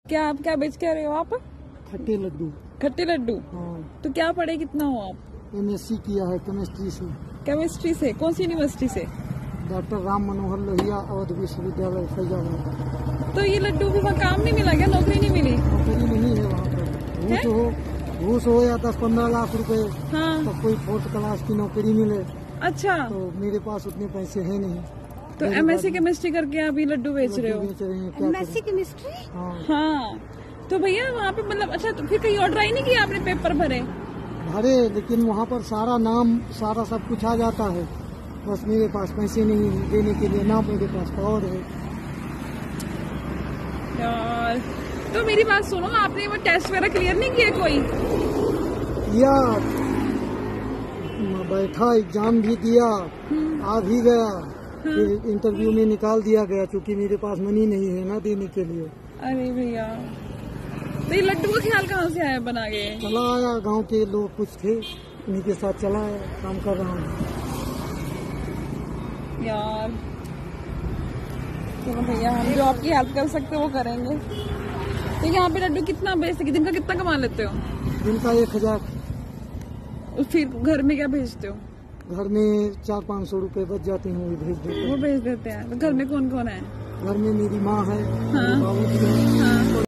क्या बेच के रहे हो आप? खट्टे लड्डू। खट्टे लड्डू। हाँ। तो क्या पढ़े, कितना हो आप? MSc किया है केमिस्ट्री से। केमिस्ट्री से? कौन सी यूनिवर्सिटी से? डॉक्टर राम मनोहर लोहिया अवध विश्वविद्यालय फैजाबाद। तो ये लड्डू भी वहाँ काम नहीं मिला क्या? नौकरी नहीं मिली? नौकरी नहीं है वहाँ पर। घूस हो या 10-15 लाख रुपए। हाँ। तो कोई 4th क्लास की नौकरी मिले। अच्छा। तो मेरे पास उतने पैसे है नहीं। तो MSc केमिस्ट्री करके आप ये लड्डू बेच रहे हो? MSc chemistry. हाँ। तो भैया वहाँ पे मतलब, अच्छा तो फिर कहीं और ट्राई नहीं किया आपने? पेपर भरे? लेकिन वहाँ पर सारा नाम सारा सब कुछ आ जाता है, बस मेरे पास पैसे नहीं देने के लिए, ना मेरे पास पावर है। यार तो मेरी बात सुनो, आपने वो टेस्ट वगैरह क्लियर नहीं किया कोई? किया, बैठा, एग्जाम भी दिया, आ भी गया, फिर इंटरव्यू में निकाल दिया गया, क्योंकि मेरे पास मनी नहीं है ना देने के लिए। अरे भैया, तो ये लड्डू का ख्याल कहाँ से आया बना के? चला आया, गांव के लोग कुछ थे, उन्हीं के साथ चला आया, काम कर रहा हूँ। यार चलो भैया, हम जो आपकी हेल्प कर सकते हो वो करेंगे। तो यहाँ पे लड्डू कितना बेचते, दिन का कितना कमा लेते हो? दिन का 1000। फिर घर में क्या भेजते हो? घर में 400-500 रुपए बच जाते हैं, वो भेज देते हैं। वो भेज देते हैं। तो घर में कौन कौन है? घर में मेरी माँ है, हाँ। बाबू जी है। हाँ।